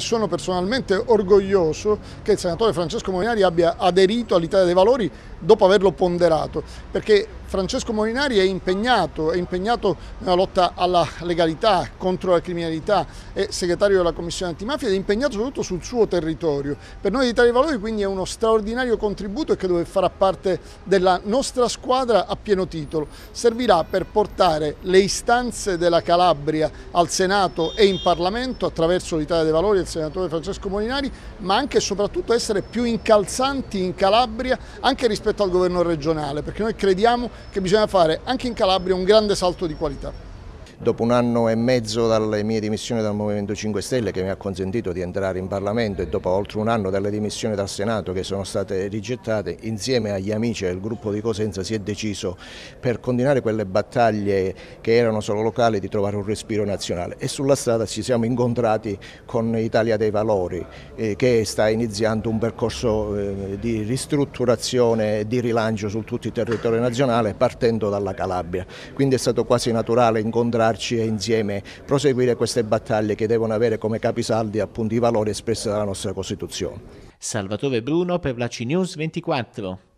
Sono personalmente orgoglioso che il senatore Francesco Molinari abbia aderito all'Italia dei Valori dopo averlo ponderato, perché Francesco Molinari è impegnato nella lotta alla legalità, contro la criminalità, è segretario della Commissione Antimafia ed è impegnato soprattutto sul suo territorio. Per noi l'Italia dei Valori quindi è uno straordinario contributo e che deve fare parte della nostra squadra a pieno titolo. Servirà per portare le istanze della Calabria al Senato e in Parlamento attraverso l'Italia dei Valori e il senatore Francesco Molinari, ma anche e soprattutto essere più incalzanti in Calabria anche rispetto al governo regionale, perché noi crediamo che bisogna fare anche in Calabria un grande salto di qualità. Dopo 1 anno e mezzo dalle mie dimissioni dal Movimento 5 Stelle, che mi ha consentito di entrare in Parlamento, e dopo oltre 1 anno dalle dimissioni dal Senato che sono state rigettate, insieme agli amici del gruppo di Cosenza si è deciso, per continuare quelle battaglie che erano solo locali, di trovare un respiro nazionale, e sulla strada ci siamo incontrati con Italia dei Valori che sta iniziando un percorso di ristrutturazione e di rilancio su tutto il territorio nazionale, partendo dalla Calabria. Quindi è stato quasi naturale incontrarci e insieme proseguire queste battaglie che devono avere come capisaldi appunto i valori espressi dalla nostra Costituzione. Salvatore Bruno per la CNews 24.